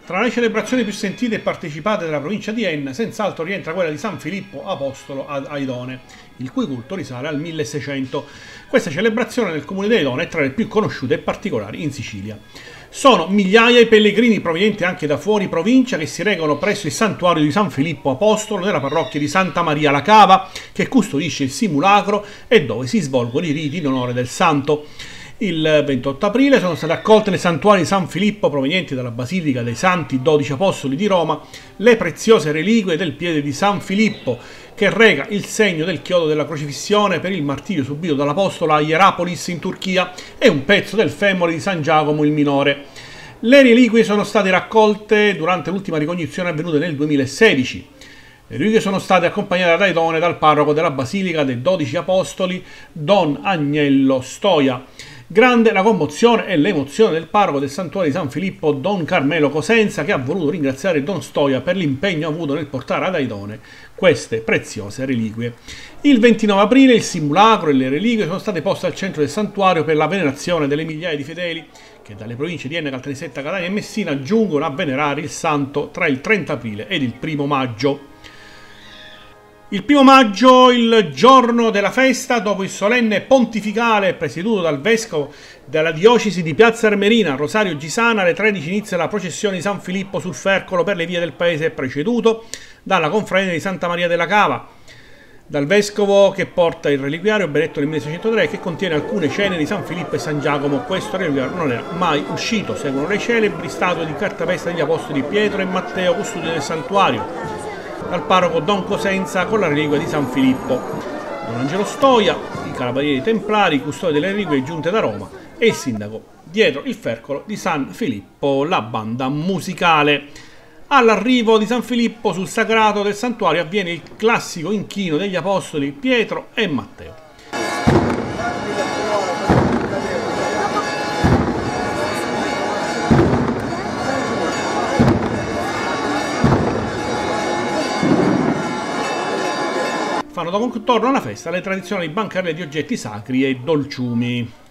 Tra le celebrazioni più sentite e partecipate della provincia di Enna, senz'altro rientra quella di San Filippo Apostolo ad Aidone, il cui culto risale al 1600. Questa celebrazione nel comune di Aidone è tra le più conosciute e particolari in Sicilia. Sono migliaia i pellegrini provenienti anche da fuori provincia che si recano presso il santuario di San Filippo Apostolo nella parrocchia di Santa Maria la Cava, che custodisce il simulacro e dove si svolgono i riti in onore del santo. Il 28 aprile sono state accolte nei santuari di San Filippo provenienti dalla Basilica dei Santi 12 Apostoli di Roma le preziose reliquie del piede di San Filippo, che reca il segno del chiodo della crocifissione per il martirio subito dall'Apostolo a Hierapolis in Turchia e un pezzo del femore di San Giacomo il Minore. Le reliquie sono state raccolte durante l'ultima ricognizione avvenuta nel 2016. Le reliquie sono state accompagnate da Aidone dal parroco della Basilica dei 12 Apostoli, Don Agnello Stoia. Grande la commozione e l'emozione del parroco del santuario di San Filippo, Don Carmelo Cosenza, che ha voluto ringraziare Don Stoia per l'impegno avuto nel portare ad Aidone queste preziose reliquie. Il 29 aprile il simulacro e le reliquie sono state poste al centro del santuario per la venerazione delle migliaia di fedeli che dalle province di Enna, Caltanissetta, Catania e Messina giungono a venerare il santo tra il 30 aprile ed il 1 maggio. Il 1 maggio, il giorno della festa, dopo il solenne pontificale presieduto dal vescovo della diocesi di Piazza Armerina, Rosario Gisana, alle 13 inizia la processione di San Filippo sul Fercolo per le vie del paese, preceduto dalla confraternita di Santa Maria della Cava, dal vescovo che porta il reliquiario benedetto nel 1603 che contiene alcune ceneri di San Filippo e San Giacomo. Questo reliquiario non era mai uscito. Seguono le celebri statue di cartapesta degli apostoli Pietro e Matteo, custodi del santuario, dal parroco Don Cosenza con la reliquia di San Filippo, Don Angelo Stoia, i carabinieri templari, custodi delle reliquie giunte da Roma e il sindaco dietro il Fercolo di San Filippo, la banda musicale. All'arrivo di San Filippo sul sagrato del santuario avviene il classico inchino degli apostoli Pietro e Matteo. Fanno da contorno alla festa le tradizionali bancarelle di oggetti sacri e dolciumi.